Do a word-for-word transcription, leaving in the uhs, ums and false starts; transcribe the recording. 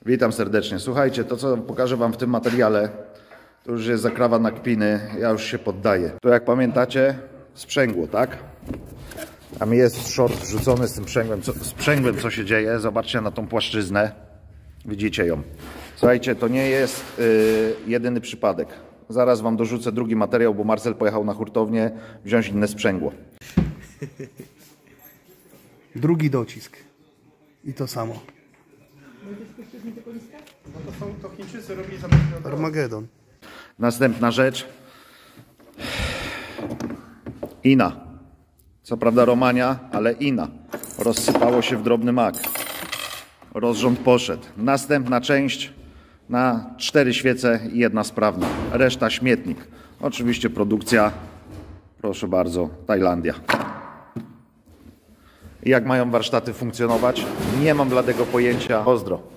Witam serdecznie. Słuchajcie, to co pokażę wam w tym materiale, to już jest zakrawa na kpiny, ja już się poddaję. To jak pamiętacie, sprzęgło, tak? Tam jest short wrzucony z tym sprzęgłem, co, sprzęgłem, co się dzieje. Zobaczcie na tą płaszczyznę. Widzicie ją. Słuchajcie, to nie jest yy, jedyny przypadek. Zaraz wam dorzucę drugi materiał, bo Marcel pojechał na hurtownię wziąć inne sprzęgło. Drugi docisk. I to samo. No to są to Chińczycy robili za Armagedon. Następna rzecz. Ina. Co prawda Romania, ale Ina. Rozsypało się w drobny mak. Rozrząd poszedł. Następna część na cztery świece i jedna sprawna. Reszta śmietnik. Oczywiście produkcja, proszę bardzo, Tajlandia. Jak mają warsztaty funkcjonować? Nie mam bladego pojęcia. Pozdro.